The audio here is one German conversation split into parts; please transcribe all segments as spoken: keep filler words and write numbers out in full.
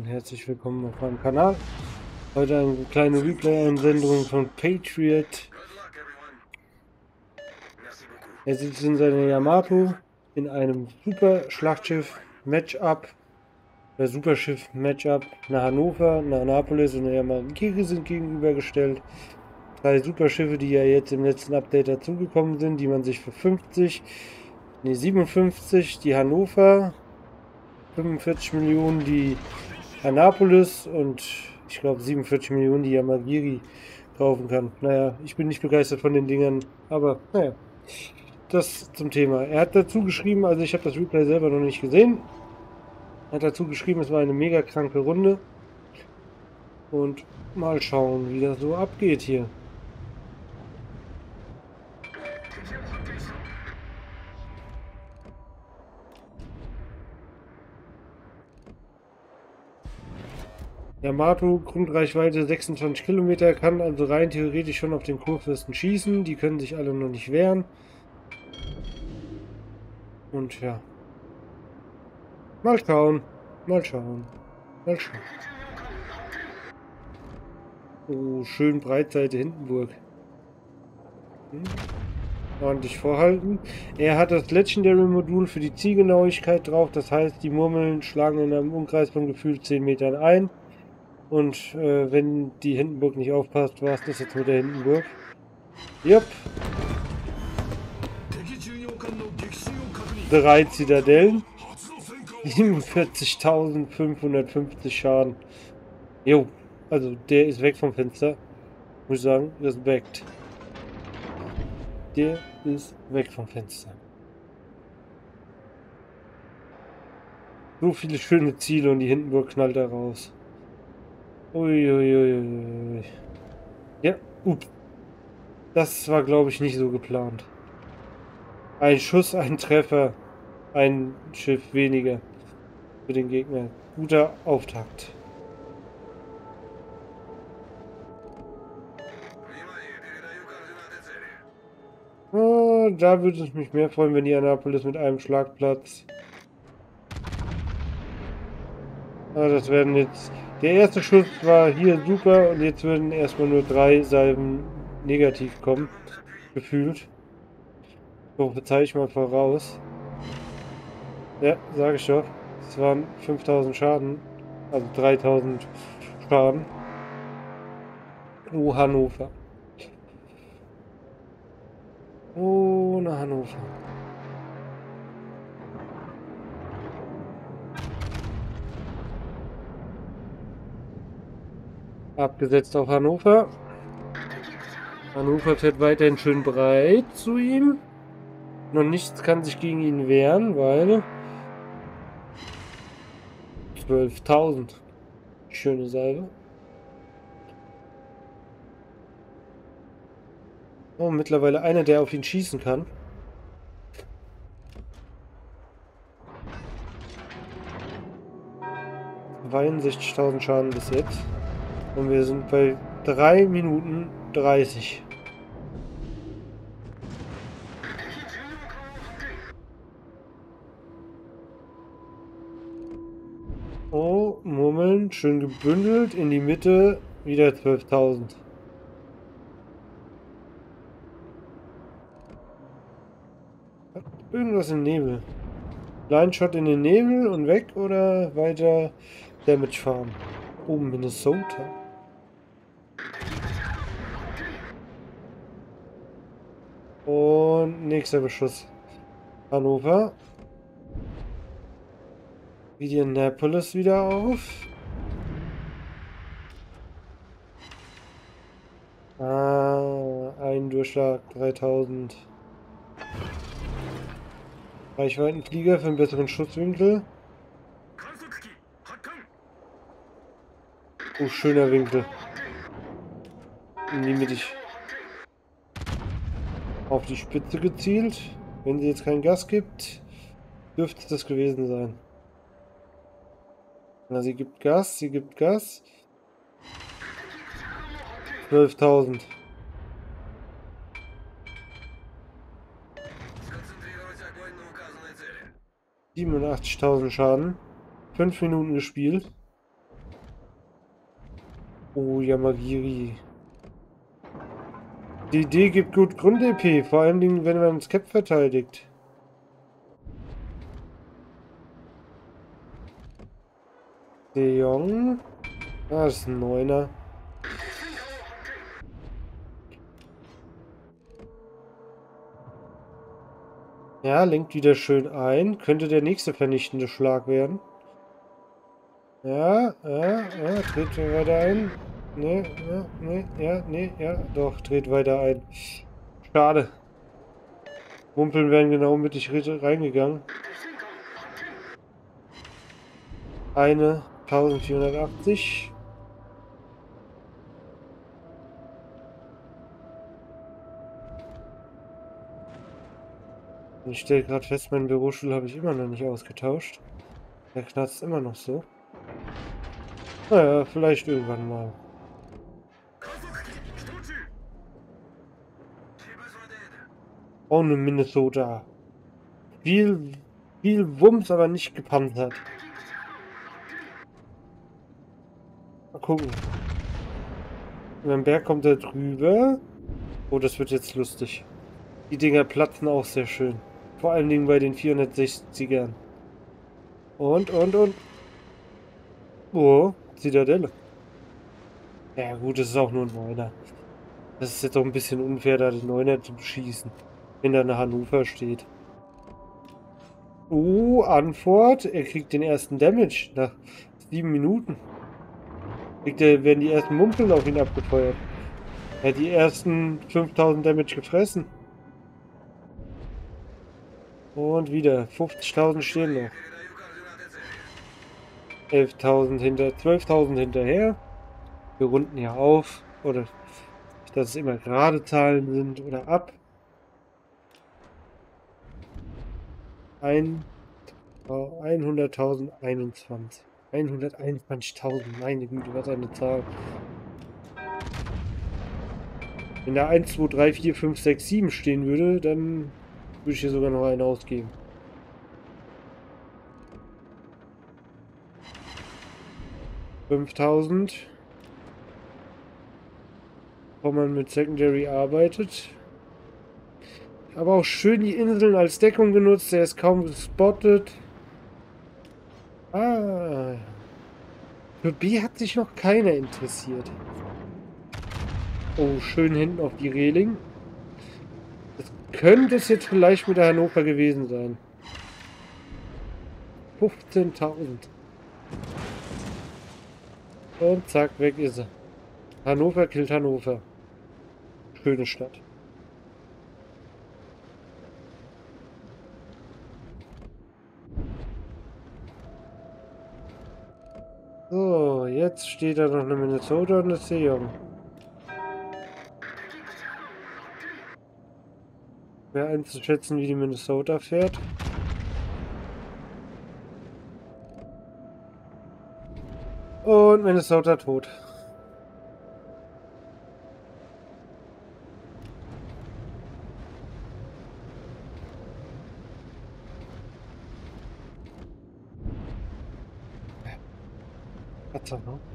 und herzlich willkommen auf meinem Kanal. Heute eine kleine Replay-Einsendung von Patriot. Er sitzt in seiner Yamato in einem Super-Schlachtschiff-Matchup, der Superschiff-Matchup nach Hannover, nach Annapolis und der Yamagiri sind gegenübergestellt. Drei Superschiffe, die ja jetzt im letzten Update dazugekommen sind, die man sich für fünfzig, ne siebenundfünfzig, die Hannover, fünfundvierzig Millionen die Annapolis und ich glaube siebenundvierzig Millionen die Yamagiri kaufen kann. Naja, ich bin nicht begeistert von den Dingern, aber naja, das zum Thema. Er hat dazu geschrieben, also ich habe das Replay selber noch nicht gesehen, er hat dazu geschrieben, es war eine mega kranke Runde und mal schauen, wie das so abgeht hier. Yamato, Grundreichweite sechsundzwanzig Kilometer, kann also rein theoretisch schon auf den Kurfürsten schießen. Die können sich alle noch nicht wehren. Und ja. Mal schauen. Mal schauen. Mal schauen. Oh, schön Breitseite Hindenburg. Hm. Ordentlich vorhalten. Er hat das Legendary-Modul für die Zielgenauigkeit drauf. Das heißt, die Murmeln schlagen in einem Umkreis von gefühlt zehn Metern ein. Und äh, wenn die Hindenburg nicht aufpasst, war es das jetzt mit der Hindenburg. Jupp. Drei Zitadellen. siebenundvierzigtausendfünfhundertfünfzig Schaden. Jo, also der ist weg vom Fenster. Muss ich sagen, Respekt. Der ist weg vom Fenster. So viele schöne Ziele und die Hindenburg knallt da raus. Uiuiui. Ja, ups. Das war, glaube ich, nicht so geplant. Ein Schuss, ein Treffer, ein Schiff weniger für den Gegner. Guter Auftakt. Oh, da würde es mich mehr freuen, wenn die Annapolis mit einem Schlagplatz. Ah, das werden jetzt... Der erste Schuss war hier super und jetzt würden erstmal nur drei Salben negativ kommen. Gefühlt. So, bezeichne ich mal voraus. Ja, sage ich doch. Es waren fünftausend Schaden. Also dreitausend Schaden. Oh, Hannover. Oh, nach Hannover. Abgesetzt auf Hannover. Hannover fährt weiterhin schön breit zu ihm. Noch nichts kann sich gegen ihn wehren, weil zwölftausend. Schöne Salbe. Oh, mittlerweile einer, der auf ihn schießen kann. zweiundsechzigtausend Schaden bis jetzt. Und wir sind bei drei Minuten dreißig. Oh, Murmeln, schön gebündelt, in die Mitte, wieder zwölftausend. Irgendwas im Nebel. Line Shot in den Nebel und weg oder weiter Damage Farm? Oh, Minnesota. Und nächster Beschuss. Hannover. Indianapolis wieder auf. Ah, ein Durchschlag, dreitausend. Reichweitenflieger für einen besseren Schusswinkel. Oh, schöner Winkel. In die Mitte. Auf die Spitze gezielt. Wenn sie jetzt kein Gas gibt, dürfte es das gewesen sein. Na, sie gibt Gas, sie gibt Gas. zwölftausend. siebenundachtzigtausend Schaden. fünf Minuten gespielt. Oh, Yamagiri. Die Idee gibt gut Grund-E P, vor allen Dingen, wenn man das Cap verteidigt. De Jong. Ah, das ist ein Neuner. Ja, lenkt wieder schön ein. Könnte der nächste vernichtende Schlag werden. Ja, ja, ja, dreht weiter ein. Nee, ja, nee, ja, nee, ja, doch, dreht weiter ein. Schade. Mumpeln wären genau mittig reingegangen. Eine eintausendvierhundertachtzig. Ich stelle gerade fest, meinen Bürostuhl habe ich immer noch nicht ausgetauscht. Der knarzt immer noch so. Naja, vielleicht irgendwann mal. Oh, eine Minnesota. Viel, viel Wumms, aber nicht gepanzert. Mal gucken. Und am Berg kommt er drüber. Oh, das wird jetzt lustig. Die Dinger platzen auch sehr schön. Vor allen Dingen bei den vierhundertsechzigern. Und, und, und. Oh, Zitadelle. Ja gut, das ist auch nur ein Neuner. Das ist jetzt auch ein bisschen unfair, da den Neuner zu beschießen. Wenn da eine Hannover steht. Oh, Antwort. Er kriegt den ersten Damage nach sieben Minuten. Kriegt er, werden die ersten Mumpeln auf ihn abgefeuert. Er hat die ersten fünftausend Damage gefressen. Und wieder. fünfzigtausend stehen noch. elftausend hinter, zwölftausend hinterher. Wir runden hier auf. Oder dass es immer gerade Zahlen sind oder ab. Ein, hunderttausend einundzwanzig. hunderteinundzwanzigtausend. Meine Güte, was eine Zahl. Wenn da eins, zwei, drei, vier, fünf, sechs, sieben stehen würde, dann würde ich hier sogar noch einen ausgeben. fünftausend. Wo man mit Secondary arbeitet. Aber auch schön die Inseln als Deckung genutzt. Der ist kaum gespottet. Ah. Für B hat sich noch keiner interessiert. Oh, schön hinten auf die Reling. Das könnte es jetzt vielleicht mit der Hannover gewesen sein. fünfzehntausend. Und zack, weg ist er. Hannover killt Hannover. Schöne Stadt. So, jetzt steht da noch eine Minnesota und eine Sejong. Wer einzuschätzen, wie die Minnesota fährt. Und Minnesota tot. Tatsache.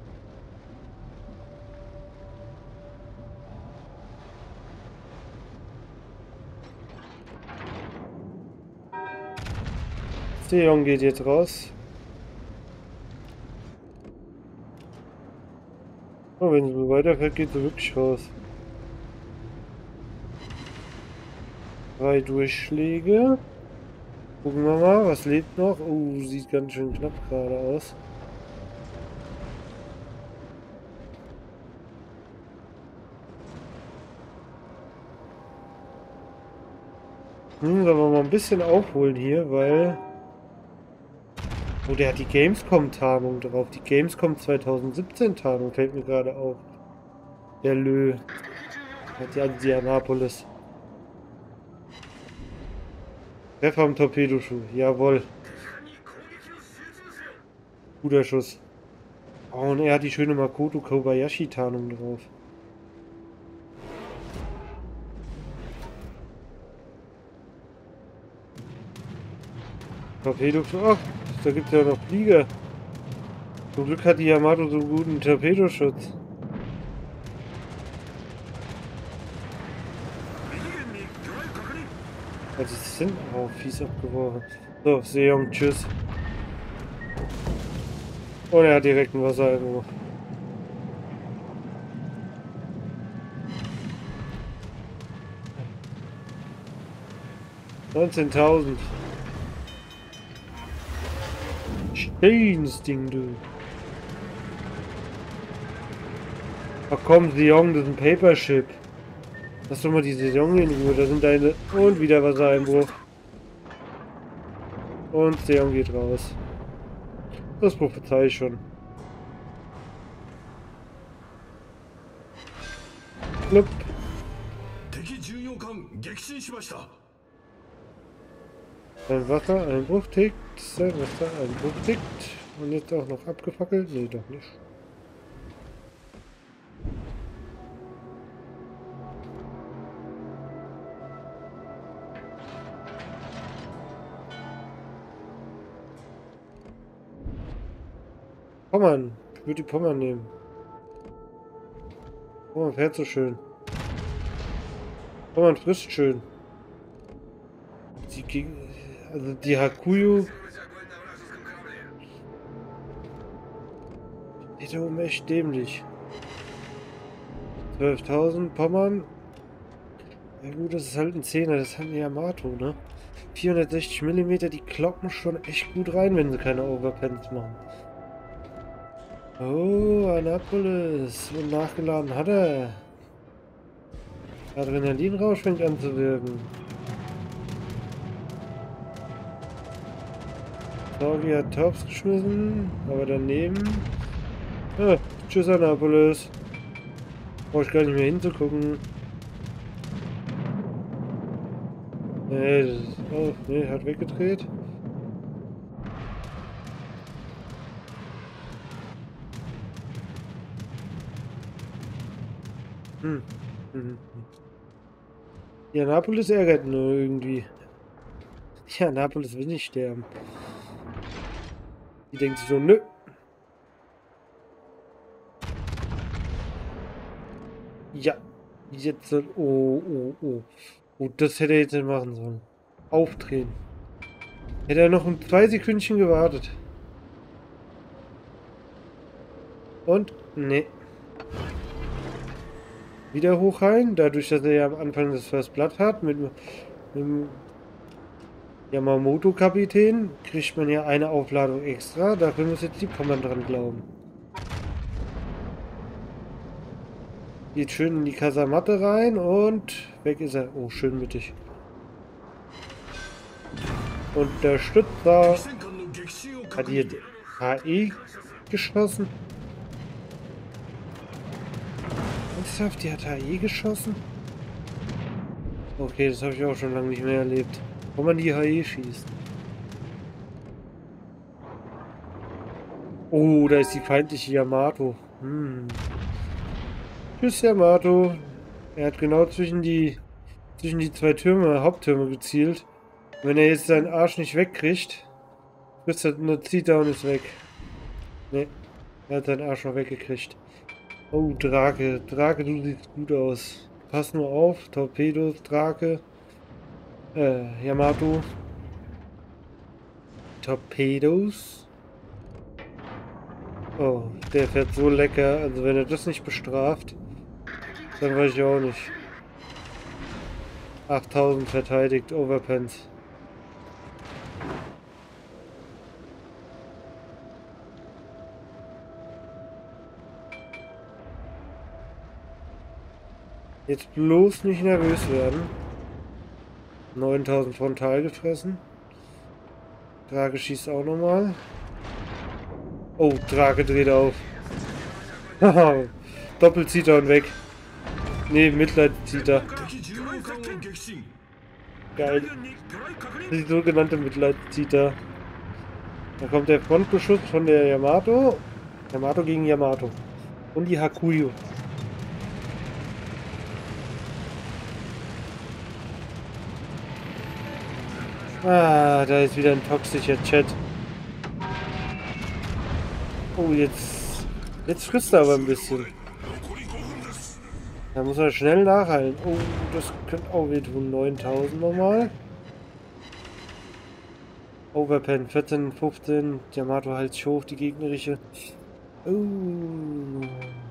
Sejong geht jetzt raus. Oh, wenn sie so weiterfährt, geht sie wirklich raus. Drei Durchschläge. Gucken wir mal, was lebt noch. Oh, sieht ganz schön knapp gerade aus. Hm, sollen wir mal ein bisschen aufholen hier, weil... Oh, der hat die Gamescom-Tarnung drauf. Die Gamescom zweitausendsiebzehn-Tarnung fällt mir gerade auf. Der Lö. Hat die Indianapolis. Treffer am Torpedoschuh. Jawohl. Guter Schuss. Oh, und er hat die schöne Makoto Kobayashi-Tarnung drauf. Torpedo. Ach, da gibt es ja noch Flieger. Zum Glück hat die Yamato so einen guten Torpedoschutz. Also sie sind auch fies abgeworfen. So, Seong, tschüss. Und er hat direkt ein Wassereinbruch. neunzehntausend. Stehen's Ding, du. Ach komm, Seong, das ist ein Papership. Lass doch mal die Saison in Ruhe, da sind deine... Und wieder Wassereinbruch. Und Seong geht raus. Das prophezei ich schon. Plupp. Sein Wassereinbruch tickt. Sein Wassereinbruch tickt. Und jetzt auch noch abgefackelt? Nee, doch nicht. Pommern. Ich würde die Pommern nehmen. Pommern fährt so schön. Pommern frisst schön. Die, also die Hakuyu. Ist da oben echt dämlich. zwölftausend Pommern. Ja gut, das ist halt ein Zehner. Das ist halt ein Yamato, ne? vierhundertsechzig Millimeter, die kloppen schon echt gut rein, wenn sie keine Overpens machen. Oh, Annapolis. Und nachgeladen hat er. Adrenalinrausch fängt an zu wirken. Sorgi hat Tops geschmissen, aber daneben. Ah, tschüss Annapolis. Brauche ich gar nicht mehr hinzugucken. Nee, das ist, oh, nee, hat weggedreht. Hm. Mhm. Ja, Annapolis ärgert nur irgendwie. Ja, Annapolis will nicht sterben. Die denkt sich so, nö. Ja, jetzt soll... Oh, oh, oh. Oh, das hätte er jetzt nicht machen sollen. Aufdrehen. Hätte er noch ein zwei Sekündchen gewartet. Und? Nee. Wieder hoch rein, dadurch, dass er ja am Anfang das First Blood hat, mit, mit dem Yamamoto-Kapitän, kriegt man ja eine Aufladung extra. Dafür muss jetzt die Pommern dran glauben. Geht schön in die Kasamatte rein und weg ist er. Oh, schön mittig. Und der Stützer hat hier H E geschossen. Ernsthaft, die hat H E geschossen? Okay, das habe ich auch schon lange nicht mehr erlebt. Wo man die H E schießt. Oh, da ist die feindliche Yamato. Hm. Tschüss, Yamato. Er hat genau zwischen die zwischen die zwei Türme, Haupttürme gezielt. Wenn er jetzt seinen Arsch nicht wegkriegt, frisst er nur Zita und ist weg. Ne, er hat seinen Arsch noch weggekriegt. Oh, Drake. Drake, du siehst gut aus. Pass nur auf. Torpedos, Drake. Äh, Yamato. Torpedos. Oh, der fährt so lecker. Also wenn er das nicht bestraft, dann weiß ich auch nicht. achttausend verteidigt, Overpens. Jetzt bloß nicht nervös werden. neuntausend frontal gefressen. Drake schießt auch nochmal. Oh, Drake dreht auf. Haha, doppelt zieht er und weg. Ne, Mitleid zieht er. Geil. Die sogenannte Mitleid zieht er. Da kommt der Frontbeschuss von der Yamato. Yamato gegen Yamato. Und die Hakuyu. Ah, da ist wieder ein toxischer Chat. Oh, jetzt. Jetzt frisst er aber ein bisschen. Da muss er schnell nachheilen. Oh, das könnte auch wehtun. neuntausend nochmal. Overpen vierzehn, fünfzehn. Yamato heilt sich hoch, die gegnerische. Oh.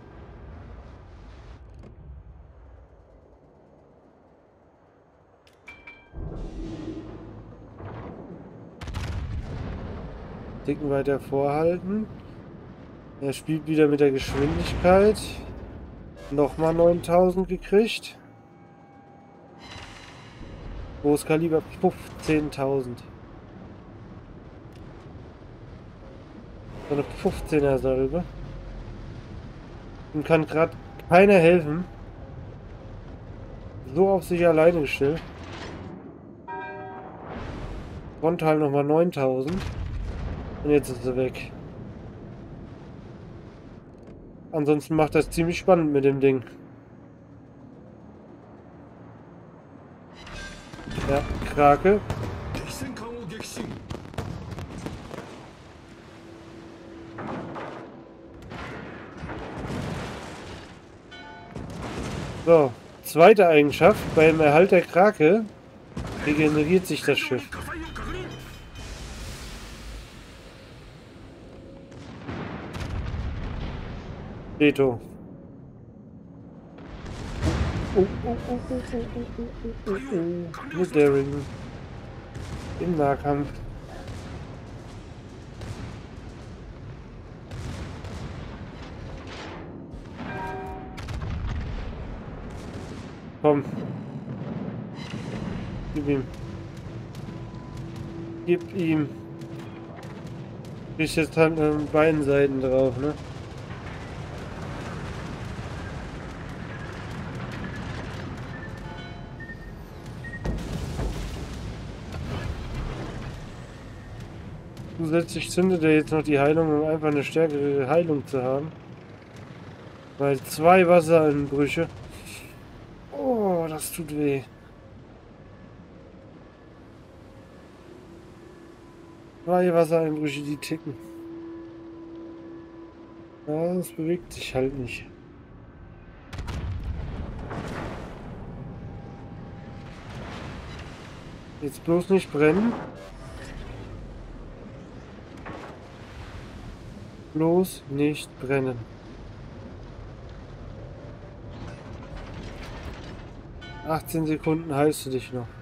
Dicken weiter vorhalten. Er spielt wieder mit der Geschwindigkeit. Nochmal neuntausend gekriegt. Großkaliber fünfzehntausend. So eine fünfzehner Salbe. Ihm kann gerade keiner helfen. So auf sich alleine gestellt. Frontal nochmal neuntausend. Und jetzt ist er weg. Ansonsten macht das ziemlich spannend mit dem Ding. Ja, Krake. So, zweite Eigenschaft. Beim Erhalt der Krake regeneriert sich das Schiff. Beto. Oh, oh, oh, oh, oh, oh, oh, oh, oh. Mit Daring. Im Nahkampf. Komm. Gib ihm. Gib ihm. Ich jetzt halt an beiden Seiten drauf, ne? Zusätzlich zündet er jetzt noch die Heilung, um einfach eine stärkere Heilung zu haben. Weil zwei Wassereinbrüche. Oh, das tut weh. Zwei Wassereinbrüche, die ticken. Ja, es bewegt sich halt nicht. Jetzt bloß nicht brennen. Bloß nicht brennen. achtzehn Sekunden heilst du dich noch.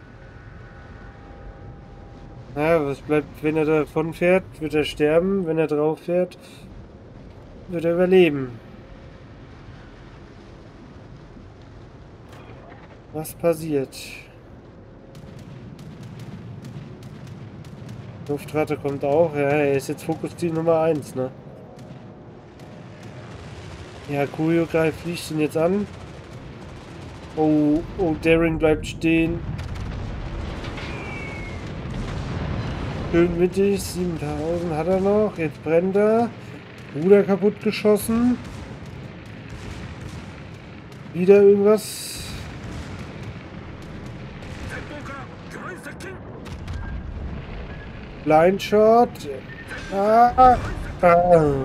Naja, was bleibt, wenn er davon fährt? Wird er sterben? Wenn er drauf fährt, wird er überleben. Was passiert? Luftratte kommt auch. Ja, er ist jetzt Fokusziel Nummer eins, ne? Ja, Kuyo greift, fliegt ihn jetzt an. Oh, oh, Daring bleibt stehen. Schön mittig, siebentausend hat er noch. Jetzt brennt er. Ruder kaputt geschossen. Wieder irgendwas. Blind Shot. Ah, ah.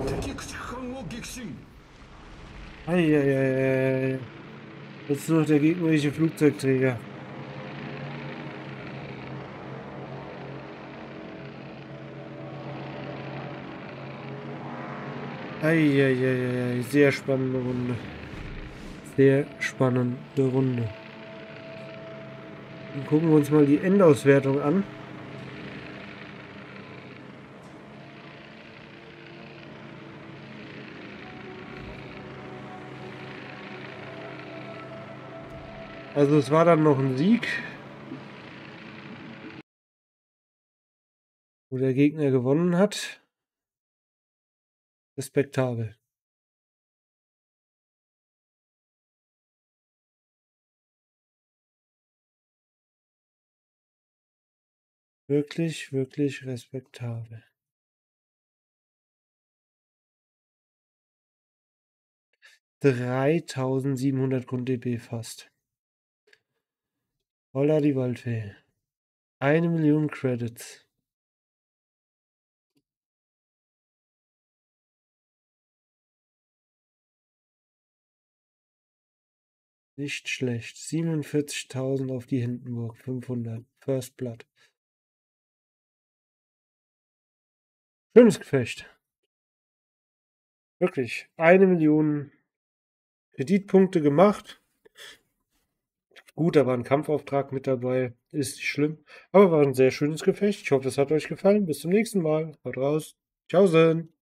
Eieiei. Jetzt nur noch der gegnerische Flugzeugträger. Eieiei. Sehr spannende Runde. Sehr spannende Runde. Dann gucken wir uns mal die Endauswertung an. Also es war dann noch ein Sieg, wo der Gegner gewonnen hat. Respektabel. Wirklich, wirklich respektabel. dreitausendsiebenhundert Grund D B fast. Holla die Waldfee. Eine Million Credits. Nicht schlecht. siebenundvierzigtausend auf die Hindenburg. fünfhundert. First Blood. Schönes Gefecht. Wirklich. Eine Million Kreditpunkte gemacht. Gut, da war ein Kampfauftrag mit dabei. Ist nicht schlimm. Aber war ein sehr schönes Gefecht. Ich hoffe, es hat euch gefallen. Bis zum nächsten Mal. Haut raus. Tschaußen.